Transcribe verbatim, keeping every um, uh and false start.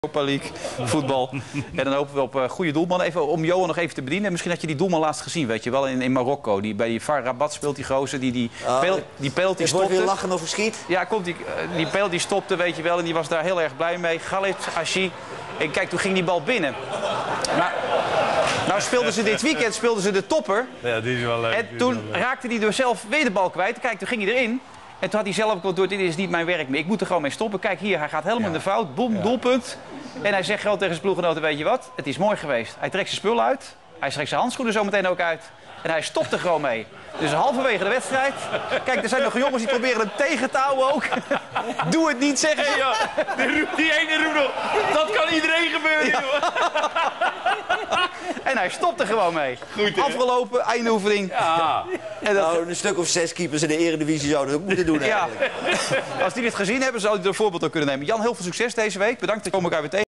Europa League, voetbal. En dan hopen we op uh, goede doelman. Even om Johan nog even te bedienen. Misschien had je die doelman laatst gezien, weet je wel, in, in Marokko. Die, bij die V A R Rabat speelt die gozer. Die, die, oh, peel, die peelt die stopte. weer lachen of verschiet? Ja, komt die, uh, die peelt die stopte, weet je wel. En die was daar heel erg blij mee. Khalid Ashi. En kijk, toen ging die bal binnen. Maar nou speelden ze dit weekend speelden ze de topper. Ja, die is wel leuk. En toen raakte hij dus zelf weer de bal kwijt. Kijk, toen ging hij erin. En toen had hij zelf ook door, dit is niet mijn werk meer. Ik moet er gewoon mee stoppen. Kijk hier, hij gaat helemaal in de fout. Boom, ja. Doelpunt. En hij zegt gewoon tegen zijn ploeggenoten, weet je wat? Het is mooi geweest. Hij trekt zijn spullen uit. Hij trekt zijn handschoenen zo meteen ook uit. En hij stopt er gewoon mee. Dus halverwege de wedstrijd. Kijk, er zijn nog jongens die proberen hem tegen te houden ook. Doe het niet, zeggen ze. Hey, ja. Die, die ene roedel. Dat kan iedereen gebeuren, ja. Joh. En hij stopt er gewoon mee. Goed, afgelopen, eindoefening. Ja. En dat... Nou, een stuk of zes keepers in de Eredivisie zouden dat ook moeten doen eigenlijk. Ja. Als die dit gezien hebben, zou hij er een voorbeeld ook kunnen nemen. Jan, heel veel succes deze week. Bedankt, dat kom ik uit weer tegen.